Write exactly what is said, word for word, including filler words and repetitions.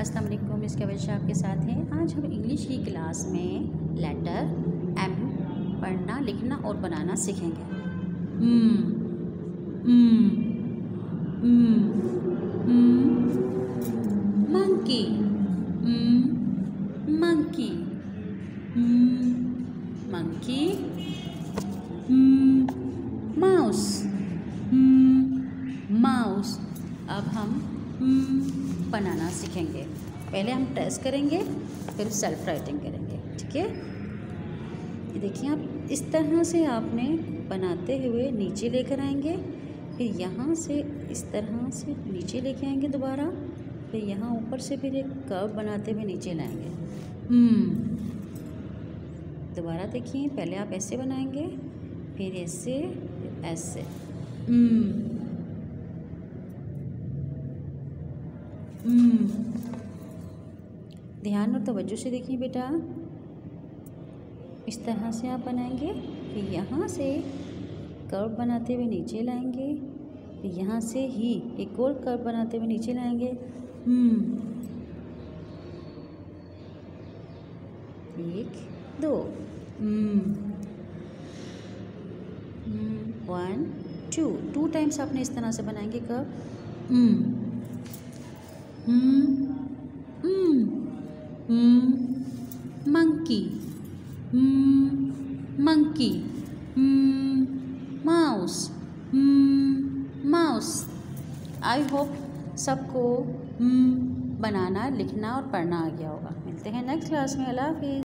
अस्सलाम वालेकुम। मिस कैविश आपके साथ हैं। आज हम इंग्लिश की क्लास में लेटर एम पढ़ना, लिखना और बनाना सीखेंगे। mm, mm, mm, mm, monkey, mm, monkey, mm, monkey, mm, mouse, mm, mouse। अब हम mm, बनाना सीखेंगे। पहले हम ट्रेस करेंगे, फिर सेल्फ राइटिंग करेंगे, ठीक है। ये देखिए, आप इस तरह से आपने बनाते हुए नीचे लेकर आएंगे, फिर यहाँ से इस तरह से नीचे लेके आएंगे दोबारा, फिर यहाँ ऊपर से फिर एक कर्व बनाते हुए नीचे लाएंगे। हम्म दोबारा देखिए, पहले आप ऐसे बनाएंगे, फिर ऐसे, ऐसे। हम्म हम्म ध्यान और तवज्जो से देखिए बेटा, इस तरह से आप बनाएंगे, फिर यहाँ से कर्व बनाते हुए नीचे लाएंगे, फिर यहाँ से ही एक और कर्व बनाते हुए नीचे लाएंगे। हम्म एक दो, वन टू टू टाइम्स आपने इस तरह से बनाएंगे curve. Hmm hmm hmm monkey, monkey, mouse, mouse. I hope सबको बनाना, लिखना और पढ़ना आ गया होगा। मिलते हैं नेक्स्ट क्लास में। अल्लाह हाफिज़।